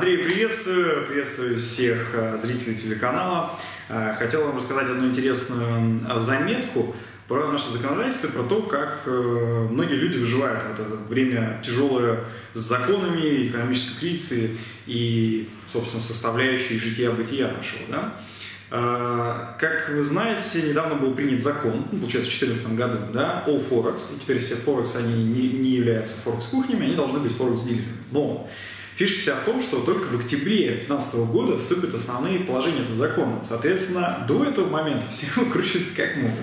Андрей, приветствую всех зрителей телеканала. Хотел вам рассказать одну интересную заметку про наше законодательство, про то, как многие люди выживают в это время тяжелое с законами, экономической кризисы и, собственно, составляющей жития-бытия нашего. Да? Как вы знаете, недавно был принят закон, получается, в 2014 году, да, о Форекс. И теперь все Форекс, они не являются Форекс-кухнями, они должны быть Форекс-дилерами. Но фишка вся в том, что только в октябре 2015 года вступят основные положения этого закона. Соответственно, до этого момента все выкручиваются как могут.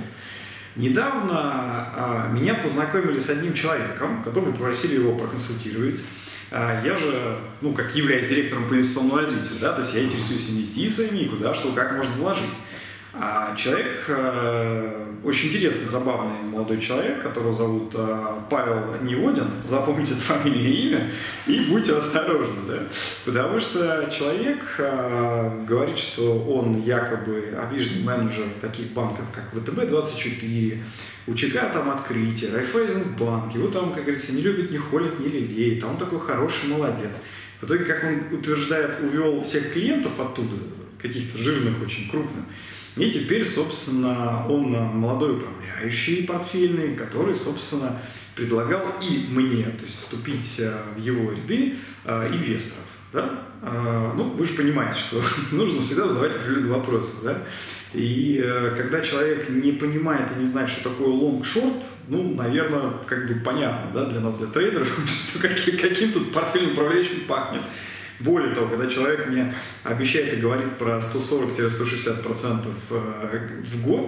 Недавно меня познакомили с одним человеком, которого попросили его проконсультировать. Я же, как являюсь директором по инвестиционному развитию, да, то есть я интересуюсь инвестициями и куда, что, как можно вложить. Человек, очень интересный, забавный молодой человек, которого зовут Павел Неводин, запомните это фамилию и имя, и будьте осторожны, да? Потому что человек говорит, что он якобы обиженный менеджер таких банков, как ВТБ-24, УЧК там открытие, Райффайзенбанк, его там, как говорится, не любят, не холят, не лелеют, а он такой хороший молодец. В итоге, как он утверждает, увел всех клиентов оттуда, каких-то жирных, очень крупных. И теперь, собственно, он молодой управляющий портфельный, который, собственно, предлагал и мне, то есть вступить в его ряды инвесторов. Да? Вы же понимаете, что нужно всегда задавать определенные вопросы. Да? И когда человек не понимает и не знает, что такое лонг-шорт, наверное, понятно, да, для нас, для трейдеров, каким тут портфельным управляющим пахнет. Более того, когда человек мне обещает и говорит про 140-160% в год,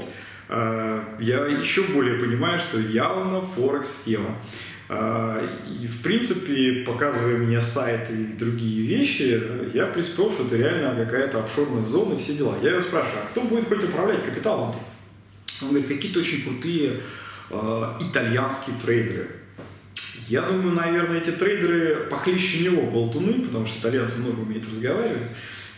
я еще более понимаю, что явно Форекс-тема. И, в принципе, говоря мне сайты и другие вещи, я предположил, что это реально какая-то офшорная зона и все дела. Я его спрашиваю, а кто будет хоть управлять капиталом? Он говорит, какие-то очень крутые итальянские трейдеры. Я думаю, наверное, эти трейдеры похлеще него болтуны, потому что итальянцы много умеют разговаривать.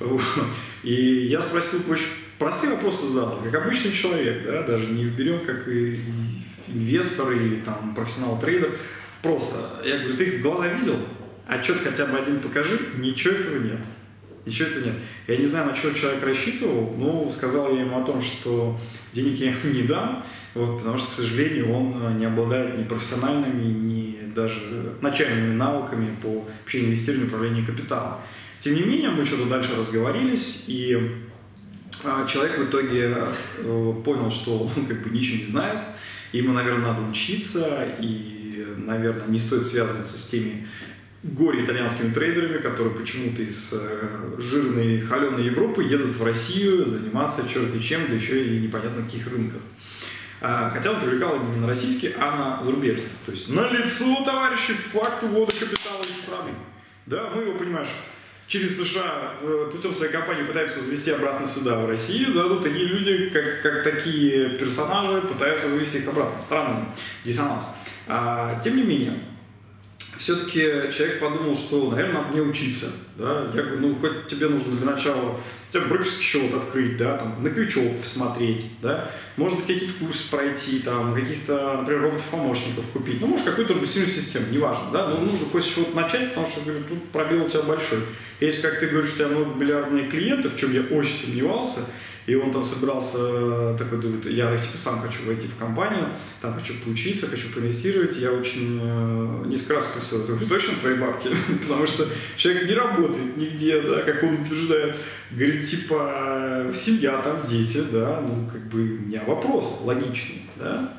И я спросил, очень простые вопросы задал, как обычный человек, да, даже не берем как и инвестор или там профессионал-трейдер. Просто, я говорю, ты их в глаза видел? Отчет хотя бы один покажи. Ничего этого нет. Ничего этого нет. Я не знаю, на что человек рассчитывал, но сказал я ему о том, что денег я ему не дам, потому что, к сожалению, он не обладает ни профессиональными, ни даже начальными навыками по вообще инвестированию и управлению капиталом. Тем не менее, мы что-то дальше разговорились, и человек в итоге понял, что он ничего не знает, ему, наверное, надо учиться, и, наверное, не стоит связываться с теми горе-итальянскими трейдерами, которые почему-то из жирной, холеной Европы едут в Россию заниматься черти чем, да еще и непонятно на каких рынках. Хотя он привлекал именно не на российский, а на зарубежный. То есть налицо, товарищи, факт увода капитала из страны. Да, мы его, понимаешь, через США путем своей компании пытаемся завести обратно сюда, в Россию. Да, тут такие люди, как такие персонажи, пытаются вывести их обратно. Странный диссонанс. Тем не менее, все-таки человек подумал, что, наверное, надо мне учиться. Да? Я говорю, хоть тебе нужно для начала хотя бы брокерский счет открыть, да, там, на крючок посмотреть, да, может быть, какие-то курсы пройти, там, каких-то, например, роботов-помощников купить, может, какую-то роботизированную систему, неважно, да, но нужно хоть с чего-то начать, потому что, говорю, тут пробел у тебя большой. Если, как ты говоришь, у тебя многомиллиардные клиенты, в чем я очень сомневался, и он там собирался, такой думает, я сам хочу войти в компанию, там хочу поучиться, хочу проинвестировать. Я очень несколько раз спросил, это точно твои бабки? Потому что человек не работает нигде, да, как он утверждает. Говорит, семья, там дети, да, у меня вопрос логичный, да.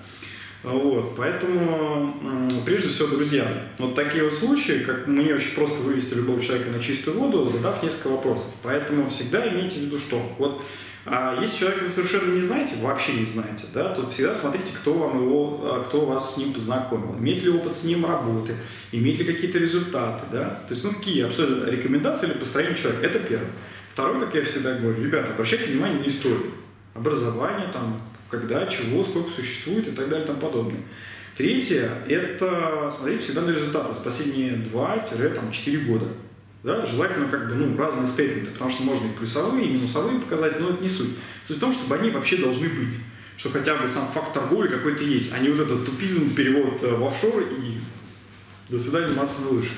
Поэтому, прежде всего, друзья, такие случаи, как мне очень просто вывести любого человека на чистую воду, задав несколько вопросов. Поэтому всегда имейте в виду, что если человека вы совершенно не знаете, вообще не знаете, да, то всегда смотрите, кто вас с ним познакомил, имеет ли опыт с ним работы, имеет ли какие-то результаты, да, то есть, какие абсолютно рекомендации или построение человека, это первое. Второе, как я всегда говорю, ребята, обращайте внимание на историю, образование, там, когда, чего, сколько существует и так далее и тому подобное. Третье, это смотреть всегда на результаты за последние 2-4 года. Да, желательно разные стейтменты, потому что можно и плюсовые, и минусовые показать, но это не суть. Суть в том, чтобы они вообще должны быть, что хотя бы сам факт торговли какой-то есть, а не этот тупизм, перевод в офшор и до свидания, масса лучше.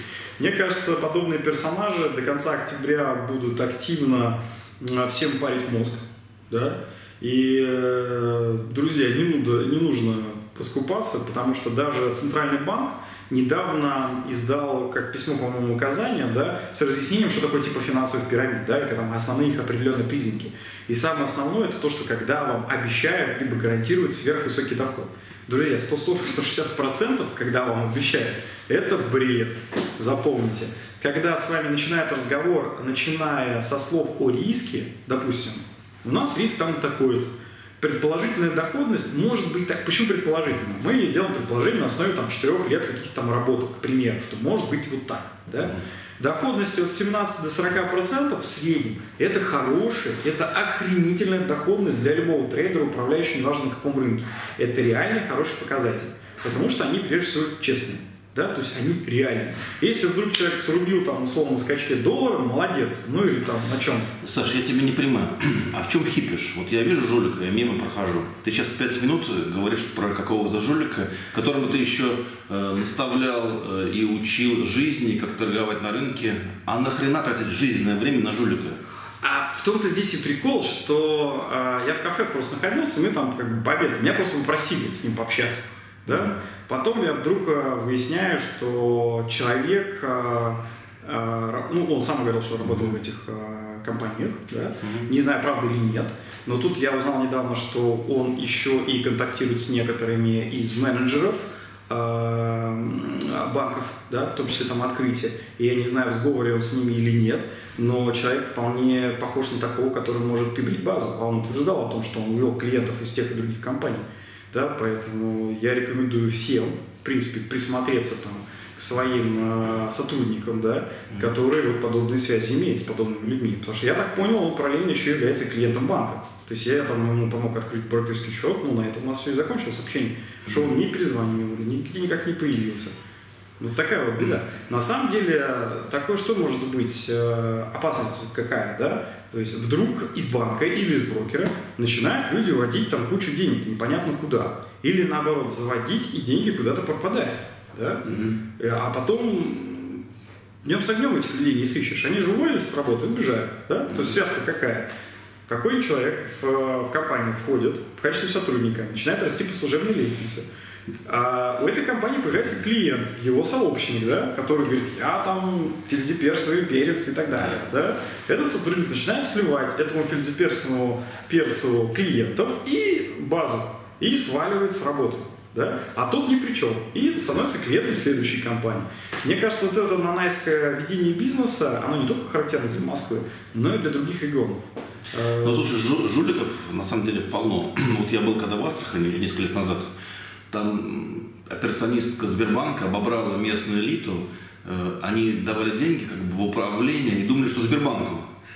Мне кажется, подобные персонажи до конца октября будут активно всем парить мозг. Да? И, друзья, не нужно поскупаться, потому что даже Центральный банк недавно издал, как письмо, по-моему, указания, да, с разъяснением, что такое типа финансовых пирамид, да, и там основные их определенные признаки. И самое основное, это то, что когда вам обещают, либо гарантируют сверхвысокий доход. Друзья, 140-160%, когда вам обещают, это бред. Запомните. Когда с вами начинает разговор, начиная со слов о риске, допустим, у нас риск там такой-то. Предположительная доходность может быть так. Почему предположительно? Мы делаем предположение на основе там, 4 лет каких-то там работок, к примеру, что может быть вот так. Да? Доходность от 17 до 40% в среднем – это хорошая, это охренительная доходность для любого трейдера, управляющего, неважно на каком рынке. Это реальный хороший показатель, потому что они прежде всего честные. Да, то есть они реальные. Если вдруг человек срубил там условно на скачке доллара, молодец, ну или там на чем-то. Саш, я тебя не понимаю. А в чем хипишь? Вот я вижу жулика, я мимо прохожу. Ты сейчас 5 минут говоришь про какого-то жулика, которому ты еще наставлял и учил жизни, как торговать на рынке. А нахрена тратить жизненное время на жулика? А в том-то весь и прикол, что я в кафе просто находился, мы там как бы пообедали. Меня просто попросили с ним пообщаться. Да? Потом я вдруг выясняю, что человек, ну, он сам говорил, что работал в этих компаниях, да? Не знаю, правда или нет, но тут я узнал недавно, что он еще и контактирует с некоторыми из менеджеров банков, да, в том числе там открытия, и я не знаю, в сговоре он с ними или нет, но человек вполне похож на такого, который может тыбрить базу, а он утверждал о том, что он увел клиентов из тех и других компаний. Да, поэтому я рекомендую всем, в принципе, присмотреться там, к своим сотрудникам, да, которые вот подобные связи имеют с подобными людьми. Потому что я так понял, он параллельно еще является клиентом банка. То есть я там ему помог открыть брокерский счет, но на этом у нас все и закончилось общение. Что он не перезвонил, нигде никак не появился. Вот такая вот беда. На самом деле, такое что может быть, опасность какая, да? То есть вдруг из банка или из брокера начинают люди вводить там кучу денег, непонятно куда. Или наоборот, заводить, и деньги куда-то пропадают. Да? А потом днем с огнем этих людей не сыщешь. Они же уволились с работы, уезжают. Да? То есть связка какая? Какой человек в компанию входит в качестве сотрудника, начинает расти по служебной лестнице. А у этой компании появляется клиент, его сообщник, да, который говорит, я там фельдеперсовый перец и так далее. Да? Этот сотрудник начинает сливать этому фельдеперсовому перцу клиентов и базу, и сваливает с работы. Да? А тот ни при чем. И становится клиентом следующей компании. Мне кажется, вот это нанайское ведение бизнеса, оно не только характерно для Москвы, но и для других регионов. Ну, слушай, жуликов на самом деле полно. Вот я был когда в Астрахани несколько лет назад. Там операционистка Сбербанка обобрала местную элиту. Они давали деньги как бы в управление и думали, что Сбербанку.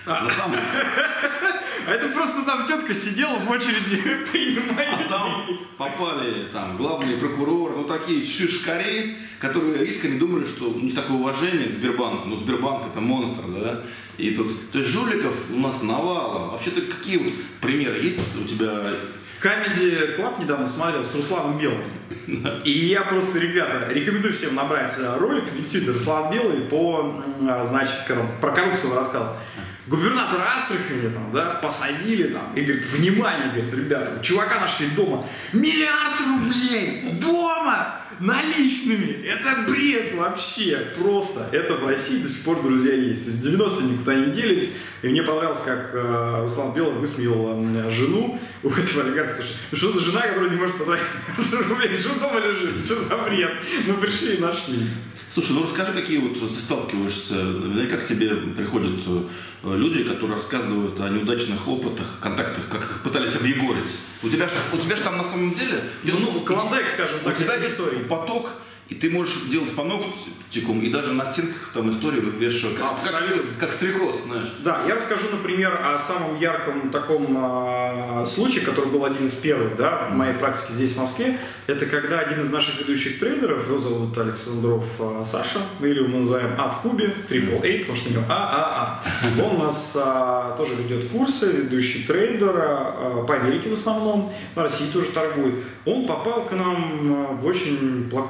А это просто там тетка сидела в очереди, принимая. А там попали там главные прокуроры, ну такие шишкари, которые искренне думали, что у них такое уважение к Сбербанку. Ну Сбербанк это монстр, да? И тут, то есть жуликов у нас навалом. Вообще-то какие вот примеры есть у тебя? Comedy Club недавно смотрел с Русланом Белым. И я просто, ребята, рекомендую всем набрать ролик в YouTube Руслан Белый по, значит, про коррупцию рассказал. Губернатора Астрахани там, да, посадили там, и говорит, внимание, говорит, ребята, чувака нашли дома, 1 миллиард рублей дома наличными, это бред вообще, просто, это в России до сих пор, друзья, есть, то есть 90-е никуда не делись, и мне понравилось, как Руслан Белый высмеял жену у этого олигарха, потому что, ну что за жена, которая не может потратить 1 миллиард рублей, что дома лежит, что за бред, ну пришли и нашли. Слушай, ну расскажи, какие вот ты сталкиваешься, наверняка к тебе приходят люди, которые рассказывают о неудачных опытах, контактах, как их пытались объегорить. У тебя же там на самом деле... Ну, клондайк, скажем так, у тебя есть поток, и ты можешь делать паноптикум, и даже на стенках там истории вывешивать, как стрекоз, знаешь. Да, я расскажу, например, о самом ярком таком случае, который был один из первых, да, в моей практике здесь, в Москве. Это когда один из наших ведущих трейдеров, его зовут Александров Саша, мы его называем А в кубе, AAA, потому что у него ААА. Он у нас тоже ведет курсы, ведущий трейдер, по Америке в основном, на России тоже торгует. Он попал к нам в очень плохом психологическом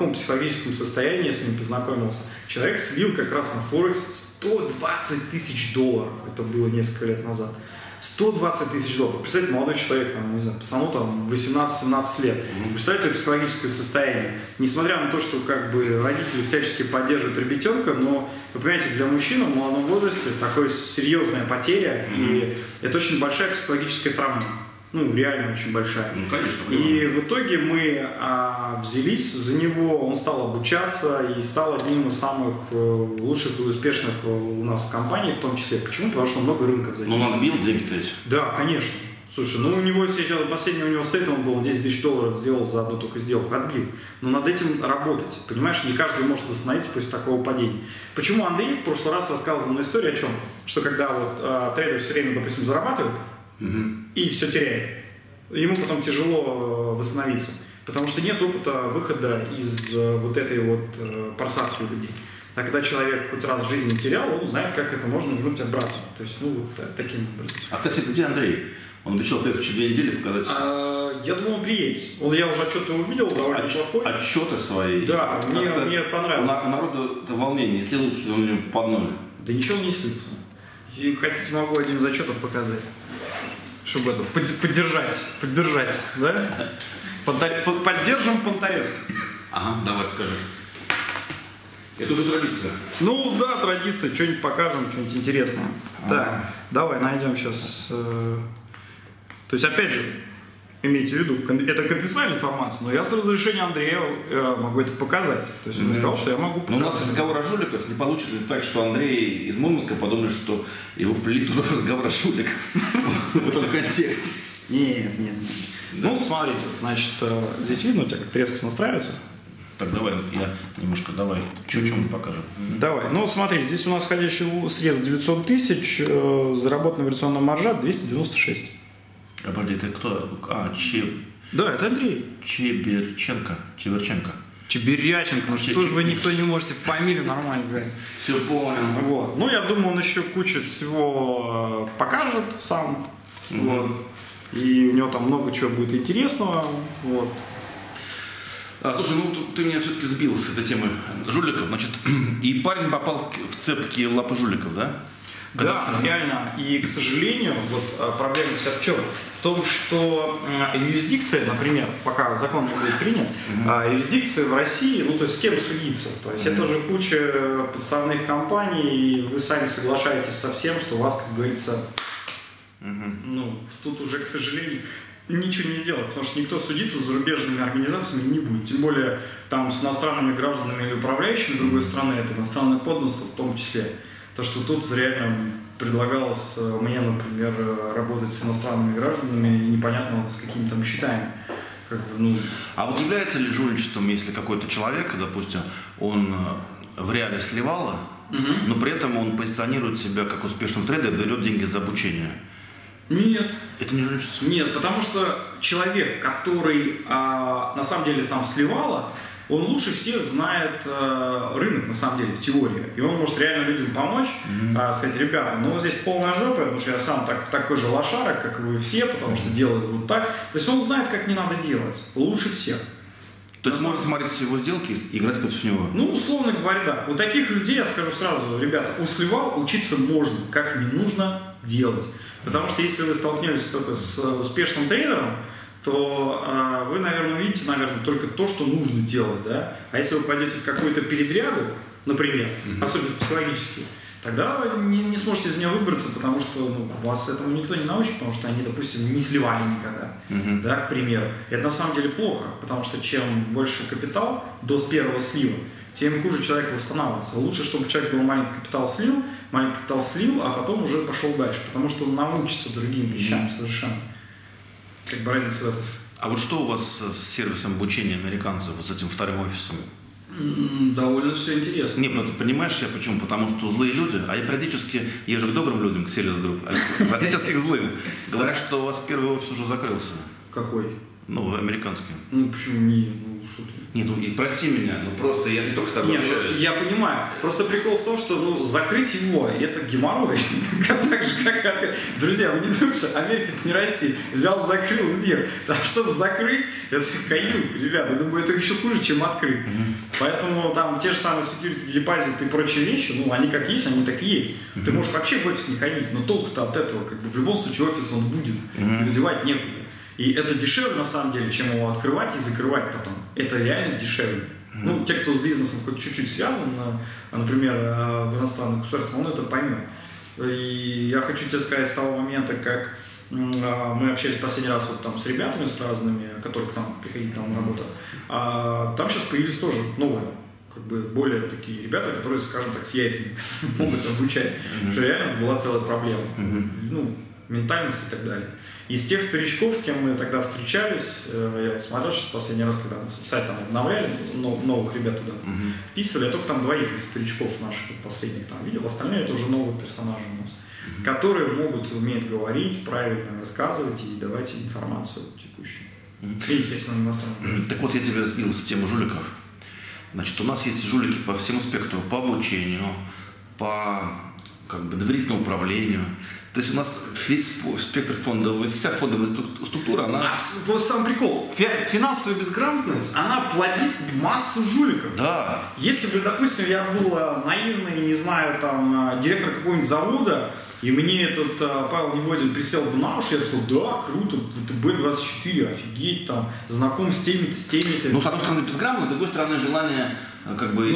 психологическом состоянии я с ним познакомился. Человек слил как раз на Форекс $120 тысяч. Это было несколько лет назад. $120 тысяч. Представьте, молодой человек, там, не знаю, пацану там 18-17 лет. Представьте психологическое состояние. Несмотря на то, что как бы родители всячески поддерживают ребятенка, но, вы понимаете, для мужчины в молодом возрасте такая серьезная потеря, и это очень большая психологическая травма. Ну, реально очень большая. Ну, конечно. И в итоге мы взялись за него, он стал обучаться и стал одним из самых лучших и успешных у нас компаний в том числе. Почему? Потому что он много рынков задел. Ну, он отбил деньги-то эти. Да, конечно. Слушай, ну у него сейчас последний университет, он был, $10 тысяч сделал за одну только сделку, отбил. Но над этим работать, понимаешь, не каждый может восстановиться после такого падения. Почему Андрей в прошлый раз рассказывал на историю о чем? Что когда вот трейдер все время, допустим, зарабатывает, и все теряет. Ему потом тяжело восстановиться, потому что нет опыта выхода из вот этой вот просадки у людей. А когда человек хоть раз в жизни терял, он знает, как это можно вернуть обратно. То есть, ну, вот таким образом. А, кстати, где Андрей? Он обещал приехать через 2 недели показать. Я думал, он приедет. Я уже отчет увидел, довольно неплохой. Отчеты свои. Да, мне понравилось. У народа это волнение, не слился у него под ноль. Да ничего не слился. Если хотите, могу один из отчетов показать. Чтобы это поддержать, да? Поддержим Понторезко. Ага, давай, покажи. Это уже традиция. Ну да, традиция. Что-нибудь покажем, что-нибудь интересное. Так, давай найдем сейчас. То есть, опять же, имейте в виду, это конфиденциальная информация, но я с разрешения Андрея могу это показать. То есть он сказал, что я могу показать. Но у нас разговор о жуликах не получится ли так, что Андрей из Мурманска подумает, что его вплели тоже в разговор о жуликах в этом контексте. Нет. Ну, смотрите, значит, здесь видно у тебя, как резко настраивается. Так, давай, я немножко, что-нибудь покажем. Давай, ну смотри, здесь у нас входящий средств 900 тысяч, заработанная операционная маржа 296. А подожди, это кто? Да, это Андрей. Чеберченко. Чеберяченко, ну что же вы никто не можете фамилию нормально сказать. Все понял. Вот. Ну, я думаю, он еще кучу всего покажет сам. Вот. И у него там много чего будет интересного. Вот. Слушай, ну ты меня все-таки сбил с этой темы жуликов, значит, и парень попал в цепки лапы жуликов, да? Да, реально. И, к сожалению, вот проблема вся в чем? В том, что юрисдикция, например, пока закон не будет принят, юрисдикция в России, ну, то есть с кем судиться? То есть это же куча подставных компаний, и вы сами соглашаетесь со всем, что у вас, как говорится, ну, тут уже, к сожалению, ничего не сделать, потому что никто судиться с зарубежными организациями не будет. Тем более там с иностранными гражданами или управляющими другой страны, это иностранное подданство в том числе. То, что тут реально предлагалось мне, например, работать с иностранными гражданами, непонятно с какими там счетами. А вот является ли жульничеством, если какой-то человек, допустим, он в реале сливало, но при этом он позиционирует себя как успешным трейдер, берет деньги за обучение? Нет. Это не жульничество? Нет, потому что человек, который на самом деле там сливало, он лучше всех знает рынок, на самом деле, в теории. И он может реально людям помочь, сказать, ребята, ну здесь полная жопа, потому что я сам такой же лошара, как и вы все, потому что делаю вот так. То есть он знает, как не надо делать. Лучше всех. То есть можно смотреть его сделки и играть против него? Ну, условно говоря, да. У таких людей, я скажу сразу, ребята, у сливал учиться можно, как не нужно делать. Потому что если вы столкнетесь только с успешным трейдером, то вы, наверное, увидите, только то, что нужно делать, да? А если вы пойдете в какую-то передрягу, например, особенно психологически, тогда вы не сможете из нее выбраться, потому что вас этому никто не научит, потому что они, допустим, не сливали никогда, да, к примеру. Это на самом деле плохо, потому что чем больше капитал до первого слива, тем хуже человек восстанавливается. Лучше, чтобы человек был маленький капитал слил, а потом уже пошел дальше, потому что он научится другим вещам совершенно. Как бы разница в этом. А вот что у вас с сервисом обучения американцев, вот с этим вторым офисом? Довольно все интересно. Не, понимаешь я почему? Потому что злые люди, а я периодически езжу к добрым людям, к Sales Group, а периодически к злым. Говорят, что у вас первый офис уже закрылся. Какой? Ну, американские. Ну, почему не? Ну, что ты? Не, ну и прости меня, ну просто я не только с тобой общаюсь. Я понимаю. Просто прикол в том, что ну, закрыть его это геморрой. Так же, как друзья, вы не думаете, что Америка это не Россия. Взял, закрыл и съел. Так, чтобы закрыть, это каюк, ребята. Я думаю, это еще хуже, чем открыть. Поэтому там те же самые security депозиты и прочие вещи, ну, они как есть, они так и есть. Ты можешь вообще в офис не ходить, но толку-то от этого, как бы в любом случае офис он будет. И девать некуда. И это дешевле, на самом деле, чем его открывать и закрывать потом. Это реально дешевле. Ну, те, кто с бизнесом хоть чуть-чуть связан, например, в иностранных государствах, он это поймет. И я хочу тебе сказать, с того момента, как мы общались в последний раз вот там с ребятами, с разными, которые к нам приходили там на работу, там сейчас появились тоже новые, как бы более такие ребята, которые, скажем так, с яйцами могут обучать. Что реально это была целая проблема. Ну, ментальность и так далее. Из тех старичков, с кем мы тогда встречались, я вот смотрел сейчас в последний раз, когда мы сайт там обновляли, новых ребят туда вписывали, я только там двоих из старичков наших последних там видел, остальные это уже новые персонажи у нас, которые умеют говорить, правильно рассказывать и давать информацию текущую. И, естественно, иностранную. Так вот, я тебя сбил с темы жуликов. Значит, у нас есть жулики по всему спектру, по обучению, по как бы доверительному управлению. То есть у нас весь спектр фондовый, вся фондовая структура, она... Вот сам прикол. Финансовая безграмотность, она плодит массу жуликов. Да. Если бы, допустим, я был наивный, не знаю, там, директор какого-нибудь завода, и мне этот Павел Неводин присел бы на уши, я бы сказал, да, круто, ВТБ-24, офигеть, там, знаком с теми-то, с теми-то. Ну, с одной стороны, безграмотно, с другой стороны, желание, как бы,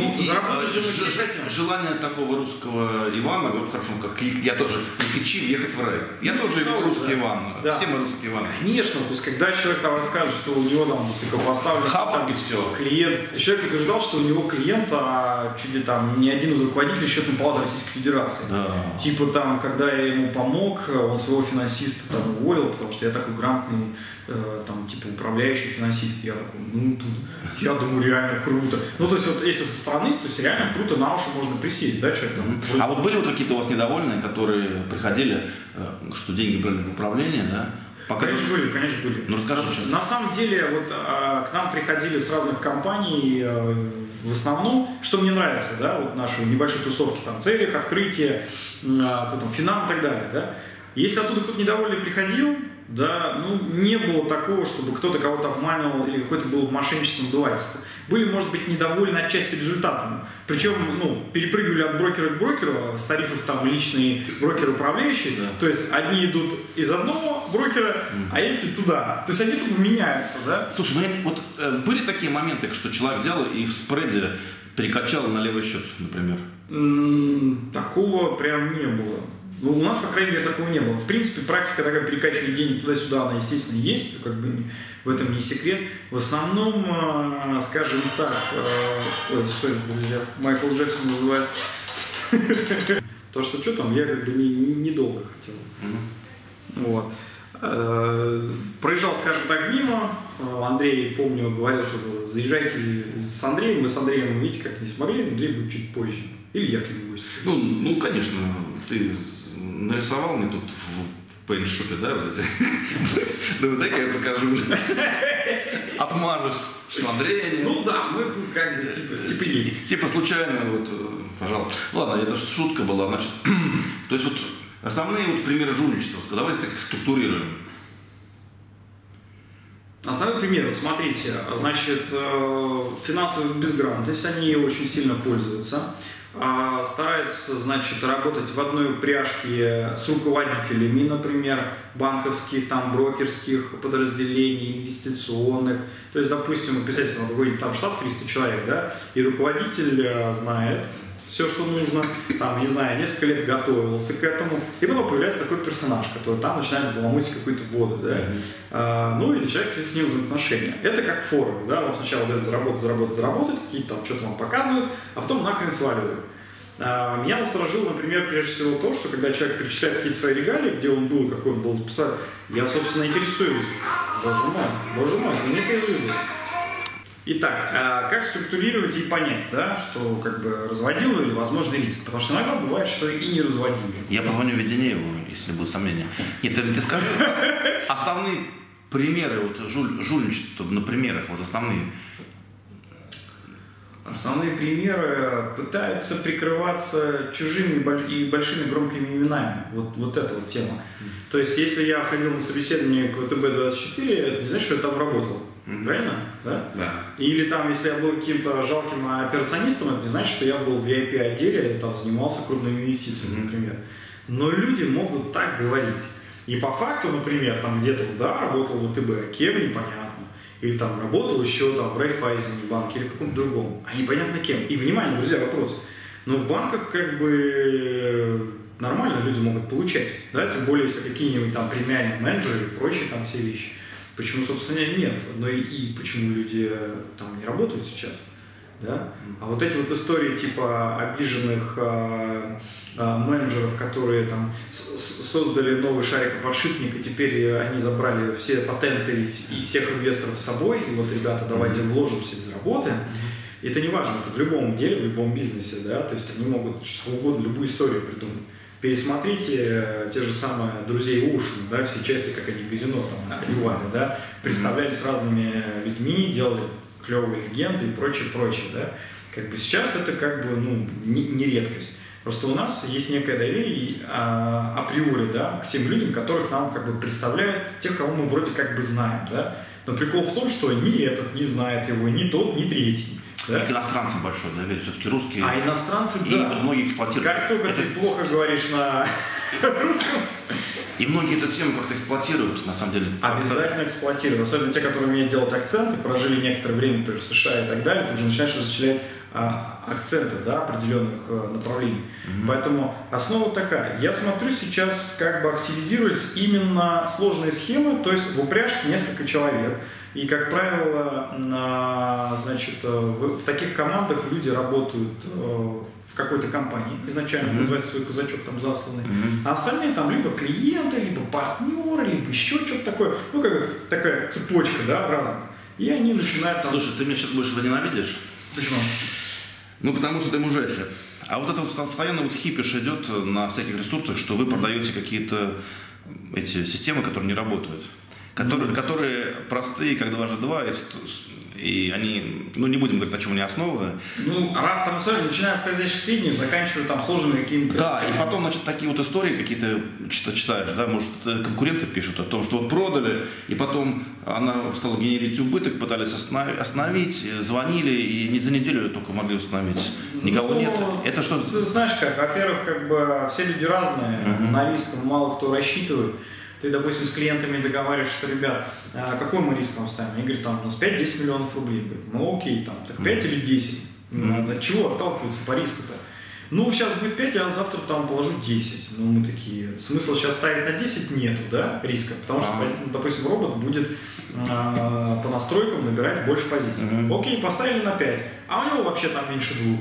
желание такого русского Ивана, говорю, хорошо, как я тоже, не кричи, въехать в рай. Я тоже русский Иван, да. Все мы русские Иваны. Конечно, то есть, когда человек там расскажет, что у него там высокопоставленный там, и все. Клиент, человек утверждал, что у него клиент, чуть ли там не один из руководителей счетной палаты Российской Федерации. Да. Типа там, когда я ему помог, он своего финансиста там уволил, потому что я такой грамотный, там, типа, управляющий финансист. Я такой, ну, я думаю, реально круто. Ну, то есть, вот, если со стороны, то есть, реально круто, на уши можно присесть, да, человек там. А вот были вот какие-то у вас недовольные, которые приходили, что деньги брали в управление, да? Конечно, были. Ну, расскажи, на самом деле, вот к нам приходили с разных компаний, в основном, что мне нравится, да, вот наши небольшие тусовки, там, целях, открытия, финам и так далее, да. Если оттуда кто-то недовольный приходил, да, ну, не было такого, чтобы кто-то кого-то обманывал или какое-то было мошенничество, надувательство. Были, может быть, недовольны отчасти результатами. Причем, ну, перепрыгивали от брокера к брокеру, с тарифов там личные брокеры-управляющие. Да. То есть, одни идут из одного брокера, а эти туда. То есть, они тупо меняются, да? Слушай, ну, вот были такие моменты, что человек взял и в спреде перекачал на левый счет, например? Такого прям не было. Ну, у нас, по крайней мере, такого не было. В принципе, практика такая перекачивания денег туда-сюда, она, естественно, есть, как бы в этом не секрет. В основном, скажем так, друзья, Майкл Джексон называет. То, что там, я как бы недолго хотел. Вот. Проезжал, скажем так, мимо. Андрей, помню, говорил, что заезжайте с Андреем. Мы с Андреем, видите, как не смогли, Андрей будет чуть позже. Или я к нему в гости. Ну, конечно, ты нарисовал мне тут в пейнт-шопе, да, вот эти. Ну, дай-ка я покажу. Отмажусь, что Андрей... Ну да, мы тут как бы типа случайно, вот, пожалуйста. Ладно, это же шутка была, значит. То есть вот основные вот примеры жульничества, давайте их структурируем. Основные примеры, смотрите, значит, финансовая безграмотность, они очень сильно пользуются. Стараются, значит, работать в одной упряжке с руководителями, например, банковских, там, брокерских подразделений, инвестиционных. То есть, допустим, представьте, какой-нибудь там штат 300 человек, да, и руководитель знает все, что нужно, там, не знаю, несколько лет готовился к этому, и потом появляется такой персонаж, который там начинает баламутить какую-то воду, да, ну и начинает с ним взаимоотношения. Это как Форекс, да, вам сначала дают заработать, какие-то там что-то вам показывают, а потом нахрен сваливают. Меня насторожило, например, прежде всего то, что когда человек перечисляет какие-то свои регалии, где он был, какой он был, я, собственно, интересуюсь. Боже мой, знаменитые люди. Итак, как структурировать и понять, да, что как бы разводил или возможный риск? Потому что иногда бывает, что и не разводили. Я позвоню Веденееву, если будут сомнения. Нет, ты скажи, основные примеры вот жульничества на примерах, вот основные. Основные примеры пытаются прикрываться чужими и большими громкими именами. Вот эта вот тема. То есть, если я ходил на собеседование к ВТБ-24, это не значит, что я там работал. Правильно? Да? Да. Или там, если я был каким-то жалким операционистом, это не значит, что я был в VIP-отделе, там занимался крупными инвестициями, например. Но люди могут так говорить. И по факту, например, там где-то, да, работал в ВТБ, а кем непонятно. Или там работал еще там в Райффайзенбанке или каком-то другом, а непонятно кем. И, внимание, друзья, вопрос. Но в банках как бы нормально люди могут получать, да, тем более, если какие-нибудь там премиальные менеджеры и прочие там все вещи. Почему, собственно, нет? Но и почему люди там не работают сейчас, да? А вот эти вот истории типа обиженных менеджеров, которые там создали новый шарикоподшипник, и теперь они забрали все патенты и всех инвесторов с собой, и вот, ребята, давайте вложимся и заработаем. Это не важно, это в любом деле, в любом бизнесе, да, то есть они могут что угодно, любую историю придумать. Пересмотрите те же самые «Друзей Оушена», да, все части, как они казино там одевали, да, представляли с разными людьми, делали клевые легенды и прочее, да. Как бы сейчас это как бы, ну, не редкость. Просто у нас есть некое доверие априори, да, к тем людям, которых нам как бы представляют, тех, кого мы вроде как бы знаем, да. Но прикол в том, что ни этот не знает его, ни тот, ни третий. Да? И к иностранцам большое доверие, все-таки русские. А иностранцы, да. И многие эксплуатируют. Как только ты плохо говоришь на русском. И многие эту тему как-то эксплуатируют, на самом деле. Обязательно эксплуатируют. Особенно те, которые умеют делать акценты, прожили некоторое время, например, в США и так далее, ты уже начинаешь различать акценты, да, определенных направлений. Поэтому основа такая. Я смотрю, сейчас как бы активизировались именно сложные схемы, то есть в упряжке несколько человек. И, как правило, значит, в таких командах люди работают в какой-то компании, изначально называют свой казачок там засланный, а остальные там либо клиенты, либо партнеры, либо еще что-то такое, ну, как бы такая цепочка, да, разных. И они начинают там... Слушай, ты меня сейчас будешь возненавидишь? Почему? Ну, потому что ты мужайся. А вот это постоянно вот хипиш идет на всяких ресурсах, что вы продаете какие-то эти системы, которые не работают. Которые простые, как 2 × 2, и они, ну, не будем говорить, на чем они основаны. Ну, там особенно начиная с скользящих сведений, заканчивая там сложными какими-то... Да, и потом, значит, такие вот истории какие-то читаешь, да, может, конкуренты пишут о том, что вот продали, и потом она стала генерить убыток, пытались остановить, звонили, и не за неделю только могли установить. Никого нет. Это что? Ты знаешь как, во-первых, как бы все люди разные, на риск мало кто рассчитывает. Ты, допустим, с клиентами договариваешься, что, ребят, какой мы риск вам ставим? Они говорят, там, у нас 5-10 миллионов рублей. Ну, окей, там, так 5 или 10? От чего отталкиваться по риску-то? Ну, сейчас будет 5, а завтра там положу 10. Ну, мы такие, смысла сейчас ставить на 10 нету, да, риска? Потому что, допустим, робот будет по настройкам набирать больше позиций. Окей, поставили на 5, а у него вообще там меньше 2.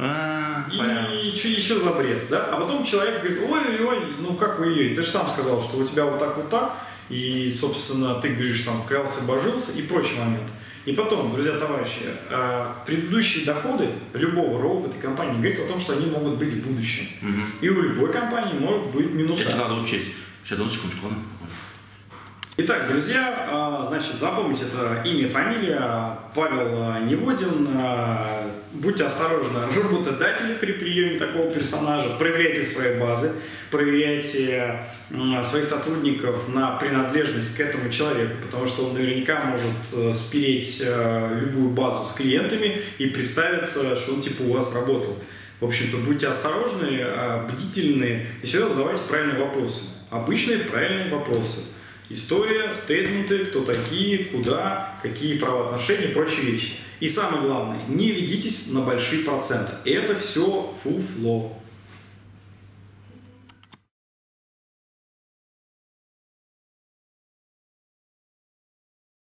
И что за бред, да? А потом человек говорит, ой-ой-ой, ну как вы, ты же сам сказал, что у тебя вот так, и, собственно, ты говоришь, там, клялся, божился и прочий момент. И потом, друзья, товарищи, предыдущие доходы любого робота и компании говорят о том, что они могут быть в будущем. И у любой компании может быть минуса. Это надо учесть. Сейчас, одну секундочку, ладно? Итак, друзья, значит, запомните это имя, фамилия, Павел Неводин. Будьте осторожны, работодатели при приеме такого персонажа, проверяйте свои базы, проверяйте своих сотрудников на принадлежность к этому человеку, потому что он наверняка может спереть любую базу с клиентами и представиться, что он типа у вас работал. В общем-то, будьте осторожны, бдительны и всегда задавайте правильные вопросы. Обычные правильные вопросы. История, стейтменты, кто такие, куда, какие правоотношения и прочие вещи. И самое главное, не ведитесь на большие проценты. Это все фуфло.